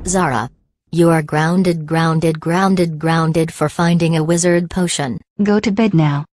Zara. You are grounded for finding a wizard potion. Go to bed now.